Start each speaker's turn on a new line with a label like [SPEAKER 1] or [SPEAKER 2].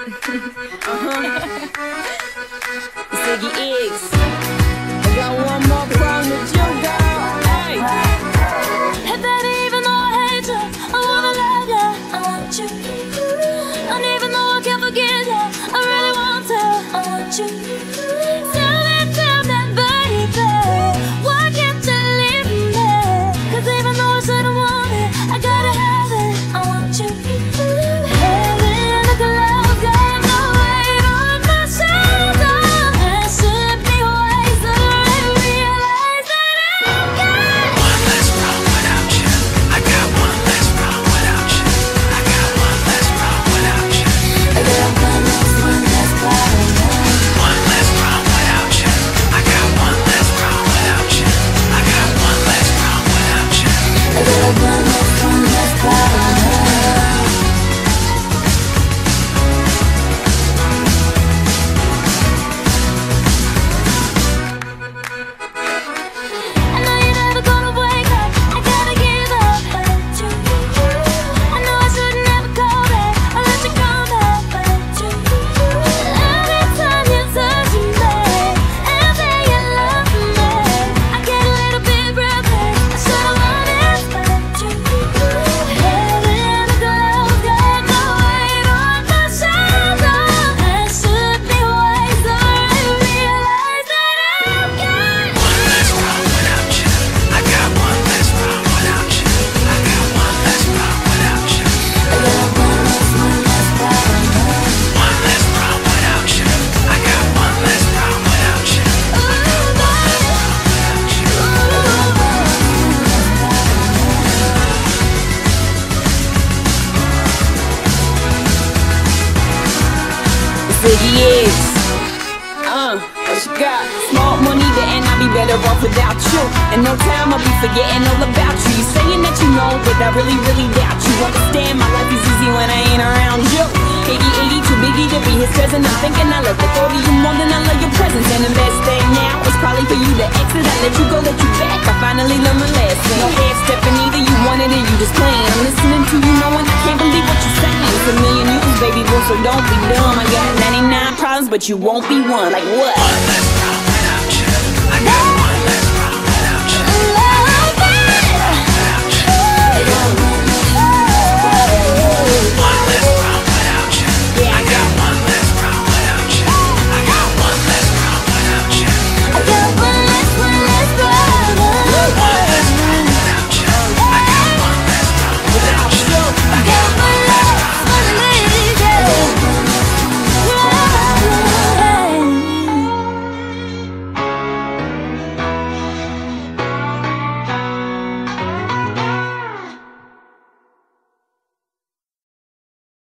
[SPEAKER 1] Ziggy Iggs. I got one more problem with you, girl. Hey.
[SPEAKER 2] Hey baby, even though I hate you, I wanna love you, I want you. And even though I can't forget you, I really want to, I want you. Tell me, baby, why can't you leave me? 'Cause even though I said I want it, I gotta have it, I want you. Heaven, look alive, got no weight on my shoulder. And should be wiser and realize that I'm good.
[SPEAKER 3] One less problem without you. I got one less problem without you. I got one less problem without you.
[SPEAKER 2] I got one less problem.
[SPEAKER 3] One less problem without you. I got one less problem without you. I got one less problem without you.
[SPEAKER 2] I got one less problem. I know you're never gonna wake up. I gotta give up, but you. I know I should never call back. I let you come back, but you. Every time you touch me and say you love me, I get a little bit breathless. I should've wanted, but you. Heaven, the girls got no weight on my shoulder. I should be wiser and realize that I'm good.
[SPEAKER 3] One less problem without you. I got one less problem without you. I got one less problem without you.
[SPEAKER 2] I got one less problem.
[SPEAKER 3] One less problem without you. I got one less problem without you.
[SPEAKER 1] Ziggy Iggs. What you got? Small money, and I'll be better off without you. In no time, I'll be forgetting all about you. You saying that you know, but I really, really doubt you. Understand my life is easy when I ain't around you. Iggy, too biggie to be his cousin. I'm thinking I love the thought of you more than I love your presence. And the best thing now is probably for you to exit. I let you go, let you back. I finally learned my lesson. No half stepping either, you wanted it, you just playing. I'm listening to you knowing I can't believe what you're saying. It's a million views, baby boy, so don't be dumb. I got 99 problems, but you won't be one. Like what?
[SPEAKER 3] One less problem without you. I got